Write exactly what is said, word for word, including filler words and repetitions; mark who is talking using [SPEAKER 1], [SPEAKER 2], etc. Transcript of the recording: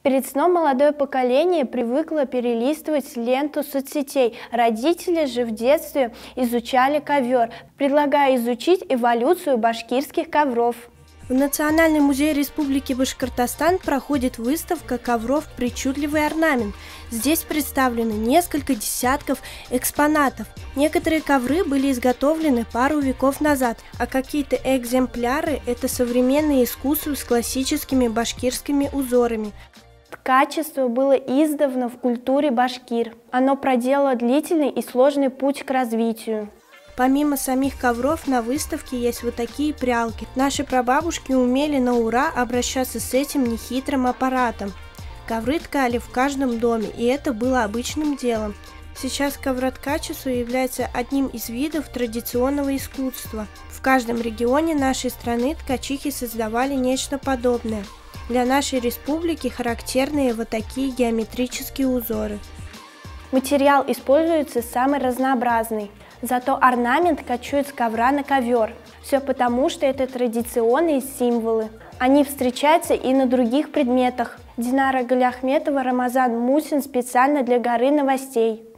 [SPEAKER 1] Перед сном молодое поколение привыкло перелистывать ленту соцсетей. Родители же в детстве изучали ковер, предлагая изучить эволюцию башкирских ковров.
[SPEAKER 2] В Национальный музей Республики Башкортостан проходит выставка ковров «Причудливый орнамент». Здесь представлены несколько десятков экспонатов. Некоторые ковры были изготовлены пару веков назад, а какие-то экземпляры – это современное искусство с классическими башкирскими узорами.
[SPEAKER 1] Ткачество было издавна в культуре башкир. Оно проделало длительный и сложный путь к развитию.
[SPEAKER 2] Помимо самих ковров на выставке есть вот такие прялки. Наши прабабушки умели на ура обращаться с этим нехитрым аппаратом. Ковры ткали в каждом доме, и это было обычным делом. Сейчас ковроткачество является одним из видов традиционного искусства. В каждом регионе нашей страны ткачихи создавали нечто подобное. Для нашей республики характерны вот такие геометрические узоры.
[SPEAKER 1] Материал используется самый разнообразный. Зато орнамент кочует с ковра на ковер. Все потому, что это традиционные символы. Они встречаются и на других предметах. Динара Галяхметова, Рамазан Мусин специально для «Горы новостей».